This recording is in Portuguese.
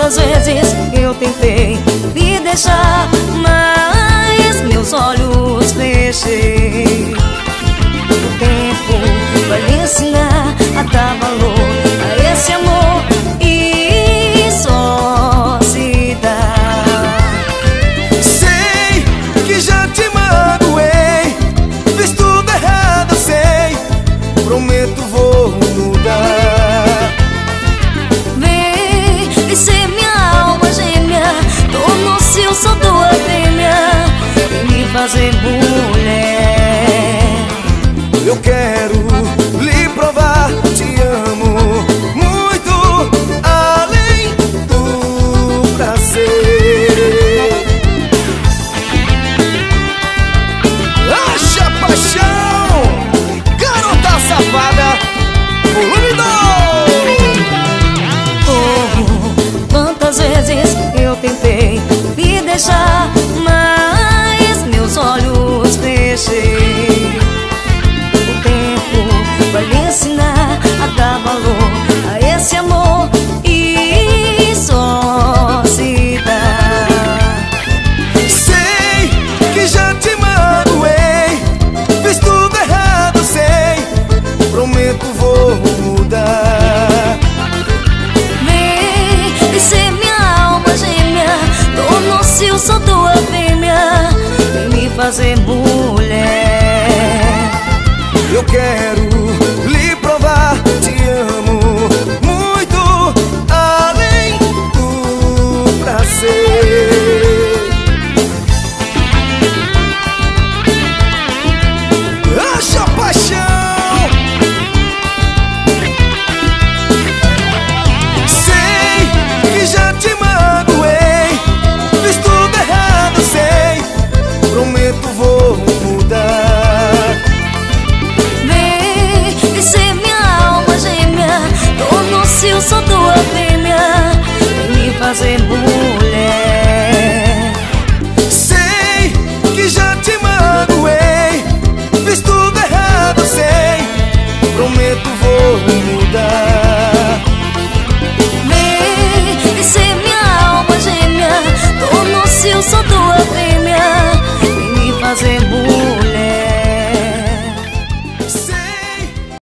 Quantas vezes eu tentei me deixar, mas meus olhos fechei. O tempo vai lhe ensinar a dar valor a esse amor e só se dá. Sei que já te magoei, fiz tudo errado, eu sei. Prometo vou mudar. Vem ser minha alma gêmea, tornou-se eu sou tua fêmea, vem me fazer mulher. Eu quero lhe provar, te amo muito além do prazer. Acha paixão, garota safada, volume 2. Quantas vezes eu tentei me deixar, mas meus olhos fechei. O tempo vai lhe ensinar a dar valor a esse amor e só se dá. Sei que já te magoei, fiz tudo errado, sei. Prometo vou mudar. Vem ser minha alma gêmea, tornou-se eu sou tua fêmea, vem me fazer mulher.